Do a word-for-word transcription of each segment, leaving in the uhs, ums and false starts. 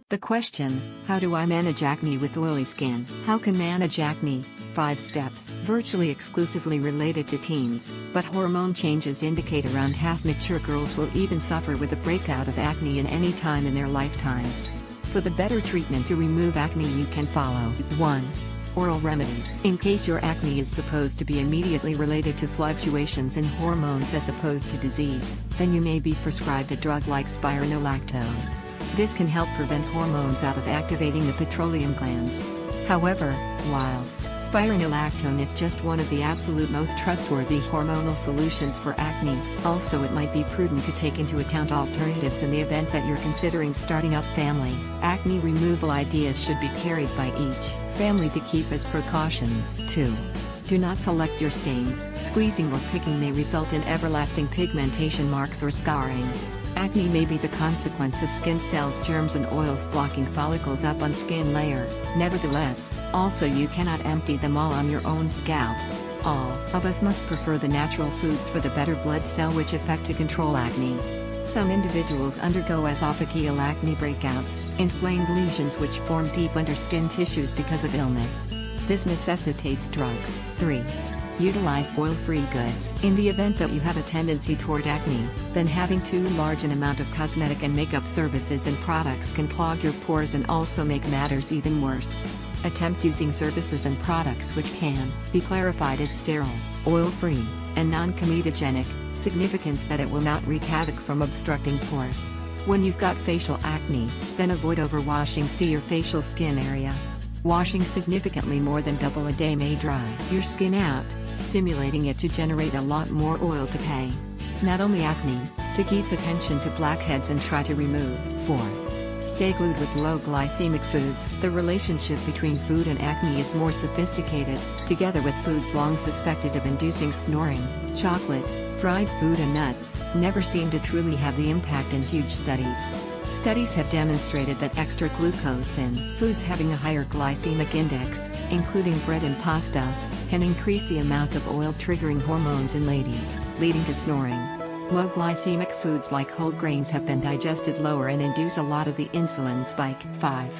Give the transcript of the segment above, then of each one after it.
The question, how do I manage acne with oily skin? How can manage acne? five steps. Virtually exclusively related to teens, but hormone changes indicate around half mature girls will even suffer with a breakout of acne in any time in their lifetimes. For the better treatment to remove acne, you can follow. one. Oral remedies. In case your acne is supposed to be immediately related to fluctuations in hormones as opposed to disease, then you may be prescribed a drug like spironolactone. This can help prevent hormones out of activating the petroleum glands. However, whilst spironolactone is just one of the absolute most trustworthy hormonal solutions for acne, also it might be prudent to take into account alternatives in the event that you're considering starting up family. Acne removal ideas should be carried by each family to keep as precautions. two. Do not select your stains. Squeezing or picking may result in everlasting pigmentation marks or scarring. Acne may be the consequence of skin cells, germs and oils blocking follicles up on skin layer. Nevertheless, also you cannot empty them all on your own scalp. All of us must prefer the natural foods for the better blood cell which effect to control acne. Some individuals undergo esophageal acne breakouts, inflamed lesions which form deep under skin tissues because of illness. This necessitates drugs. three. Utilize oil-free goods. In the event that you have a tendency toward acne, then having too large an amount of cosmetic and makeup services and products can clog your pores and also make matters even worse. Attempt using services and products which can be clarified as sterile, oil-free, and non-comedogenic, significance that it will not wreak havoc from obstructing pores. When you've got facial acne, then avoid overwashing. See your facial skin area. Washing significantly more than double a day may dry your skin out, stimulating it to generate a lot more oil to pay. Not only acne, to keep attention to blackheads and try to remove. four. Stay glued with low glycemic foods. The relationship between food and acne is more sophisticated. Together with foods long suspected of inducing snoring, chocolate, fried food and nuts never seem to truly have the impact in huge studies. Studies have demonstrated that extra glucose in foods having a higher glycemic index, including bread and pasta, can increase the amount of oil-triggering hormones in ladies, leading to snoring. Low glycemic foods like whole grains have been digested lower and induce a lot of the insulin spike. five.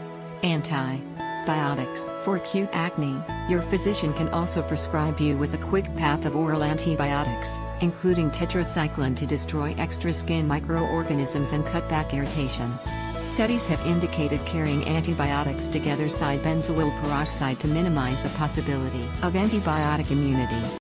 Antibiotics. For acute acne, your physician can also prescribe you with a quick path of oral antibiotics, including tetracycline to destroy extra skin microorganisms and cut back irritation. Studies have indicated carrying antibiotics together side benzoyl peroxide to minimize the possibility of antibiotic immunity.